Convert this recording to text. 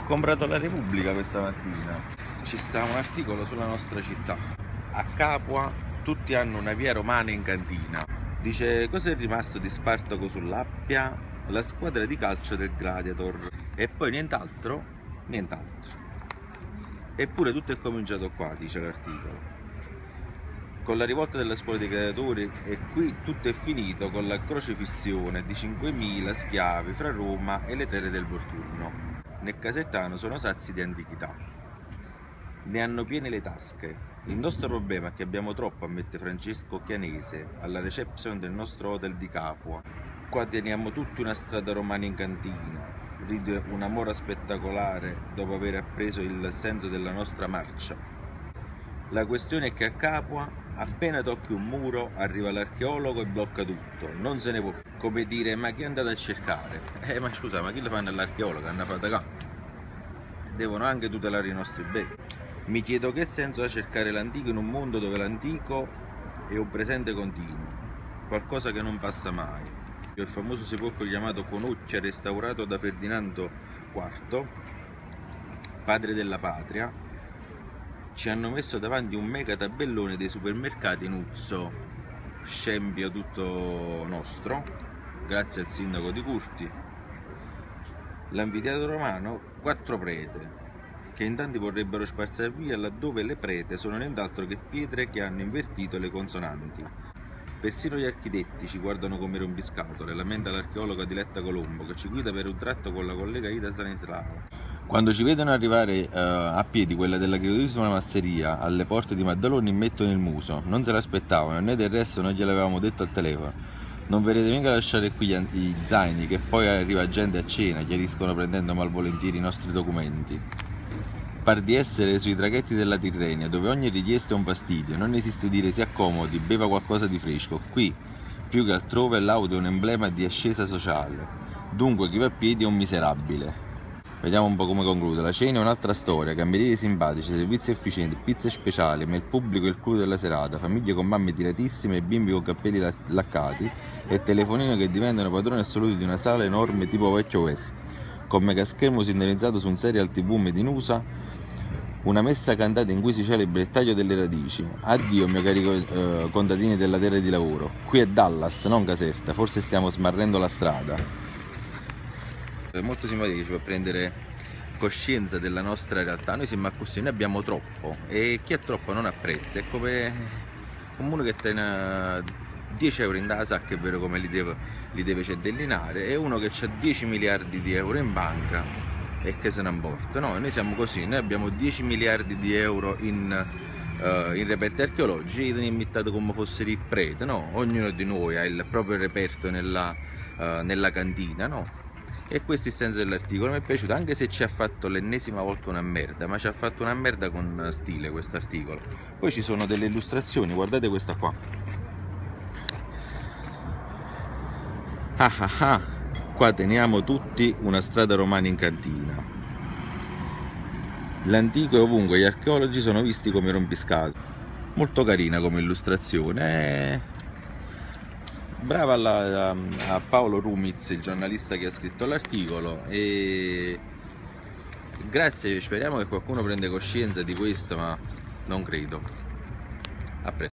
comprato la Repubblica questa mattina. Ci sta un articolo sulla nostra città. A Capua tutti hanno una via romana in cantina. Dice: cosa è rimasto di Spartaco sull'Appia? La squadra di calcio del Gladiator. E poi nient'altro? Nient'altro. Eppure tutto è cominciato qua, dice l'articolo, con la rivolta della scuola dei gladiatori, e qui tutto è finito con la crocifissione di 5.000 schiavi fra Roma e le terre del Volturno. Nel Casertano sono sazi di antichità, ne hanno piene le tasche. Il nostro problema è che abbiamo troppo, ammette Francesco Chianese alla reception del nostro hotel di Capua. Qua teniamo tutta una strada romana in cantina, ride una mora spettacolare dopo aver appreso il senso della nostra marcia. La questione è che a Capua, appena tocchi un muro, arriva l'archeologo e blocca tutto, non se ne può. Come dire: ma chi è andato a cercare? Ma scusa, ma chi lo fanno all'archeologo? Hanno fatto qua. Devono anche tutelare i nostri beni. Mi chiedo che senso ha cercare l'antico in un mondo dove l'antico è un presente continuo, qualcosa che non passa mai. Il famoso sepolcro chiamato Conocchia, restaurato da Ferdinando IV, padre della patria, ci hanno messo davanti un mega tabellone dei supermercati Nuzzo, scempio tutto nostro, grazie al sindaco di Curti. L'anfiteatro romano, 4 prete, che in tanti vorrebbero sparzar via, laddove le prete sono nient'altro che pietre che hanno invertito le consonanti. Persino gli architetti ci guardano come rompiscatole, lamenta l'archeologa Diletta Colombo, che ci guida per un tratto con la collega Ida Stanislao. Quando ci vedono arrivare a piedi quella dell'agriturismo masseria alle porte di Maddaloni, mettono il muso, non se l'aspettavano, e noi del resto non gliel'avevamo detto al telefono. Non verrete mica a lasciare qui gli zaini, che poi arriva gente a cena, chiariscono prendendo malvolentieri i nostri documenti. Par di essere sui traghetti della Tirrenia, dove ogni richiesta è un fastidio, non esiste dire si accomodi, beva qualcosa di fresco. Qui, più che altrove, l'auto è un emblema di ascesa sociale, dunque chi va a piedi è un miserabile. Vediamo un po' come conclude. La cena è un'altra storia, camerieri simpatici, servizi efficienti, pizze speciali, ma il pubblico è il clou della serata, famiglie con mamme tiratissime e bimbi con capelli laccati e telefonini che diventano padroni assoluti di una sala enorme tipo vecchio West, con megaschermo sintonizzato su un serial TV made in USA, una messa cantata in cui si celebra il taglio delle radici. Addio mio cari contadini della terra di lavoro. Qui è Dallas, non Caserta, forse stiamo smarrendo la strada. È molto simpatico, ci fa prendere coscienza della nostra realtà. Noi siamo così, noi abbiamo troppo e chi ha troppo non apprezza. È come uno che tiene 10 euro in tasca, è vero, come li deve centellinare, e uno che ha 10 miliardi di euro in banca e che se ne importa. No, noi siamo così, noi abbiamo 10 miliardi di euro in reperti archeologici, li imitato come fossero i preti, no? Ognuno di noi ha il proprio reperto nella cantina, no? E questo è il senso dell'articolo. Mi è piaciuto, anche se ci ha fatto l'ennesima volta una merda, ma ci ha fatto una merda con stile questo articolo. Poi ci sono delle illustrazioni, guardate questa qua. Qua teniamo tutti una strada romana in cantina. L'antico è ovunque, gli archeologi sono visti come rompiscatole. Molto carina come illustrazione. Brava a Paolo Rumiz, il giornalista che ha scritto l'articolo, e grazie, speriamo che qualcuno prenda coscienza di questo, ma non credo. A presto.